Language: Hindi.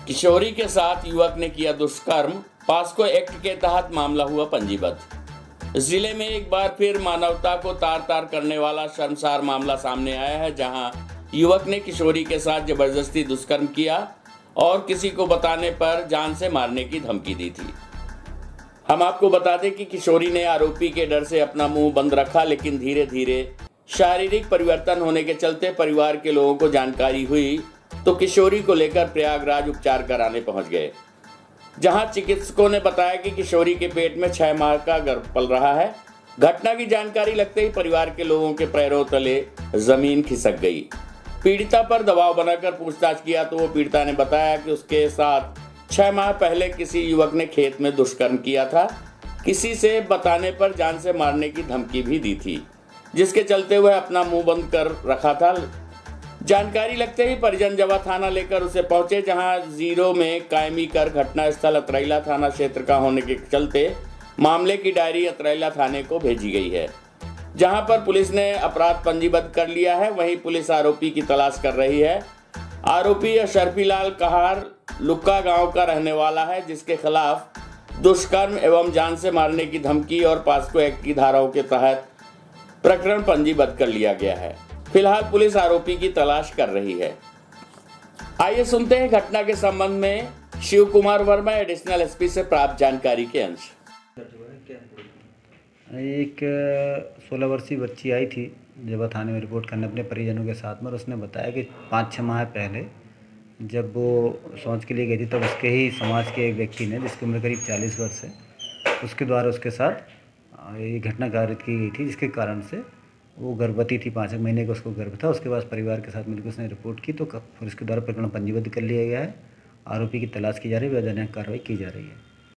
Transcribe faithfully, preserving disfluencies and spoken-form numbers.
किशोरी के साथ युवक ने किया दुष्कर्म, पास्को एक्ट के तहत मामला हुआ पंजीबद्ध। जिले में एक बार फिर मानवता को तार तार करने वाला शर्मसार मामला सामने आया है, जहां युवक ने किशोरी के साथ जबरदस्ती दुष्कर्म किया और किसी को बताने पर जान से मारने की धमकी दी थी। हम आपको बता दें कि किशोरी ने आरोपी के डर से अपना मुंह बंद रखा, लेकिन धीरे धीरे शारीरिक परिवर्तन होने के चलते परिवार के लोगों को जानकारी हुई तो किशोरी को लेकर प्रयागराज उपचार कराने पहुंच गए, जहां चिकित्सकों ने बताया कि किशोरी के पेट में छह माह का गर्भ पल रहा है। घटना की जानकारी लगते ही परिवार के लोगों के पैरों तले जमीन खिसक गई। पीड़िता पर दबाव बनाकर पूछताछ किया तो वो पीड़िता ने बताया कि उसके साथ छह माह पहले किसी युवक ने खेत में दुष्कर्म किया था। किसी से बताने पर जान से मारने की धमकी भी दी थी, जिसके चलते वह अपना मुंह बंद कर रखा था। जानकारी लगते ही परिजन जवा थाना लेकर उसे पहुंचे, जहां जीरो में कायमी कर घटना स्थल अतरैला थाना क्षेत्र का होने के चलते मामले की डायरी अतरैला थाने को भेजी गई है, जहां पर पुलिस ने अपराध पंजीबद्ध कर लिया है। वहीं पुलिस आरोपी की तलाश कर रही है। आरोपी शर्फीलाल कहार लुक्का गांव का रहने वाला है, जिसके खिलाफ दुष्कर्म एवं जान से मारने की धमकी और पास्को एक्ट की धाराओं के तहत प्रकरण पंजीबद्ध कर लिया गया है। फिलहाल पुलिस आरोपी की तलाश कर रही है। आइए सुनते हैं घटना के संबंध में शिव कुमार वर्मा एडिशनल एसपी से प्राप्त जानकारी के अंश। एक सोलह वर्षीय बच्ची आई थी जब थाने में रिपोर्ट करने अपने परिजनों के साथ में, और उसने बताया कि पाँच छः माह पहले जब वो शौच के लिए गई थी तब उसके ही समाज के एक व्यक्ति ने, जिसकी उम्र करीब चालीस वर्ष है, उसके द्वारा उसके साथ ये घटना कारित की गई थी, जिसके कारण से वो गर्भवती थी। पाँच महीने का उसको गर्भ था। उसके बाद परिवार के साथ मिलकर उसने रिपोर्ट की तो पुलिस के द्वारा प्रकरण पंजीबद्ध कर लिया गया है। आरोपी की तलाश की जा रही है, वैधानिक कार्रवाई की जा रही है।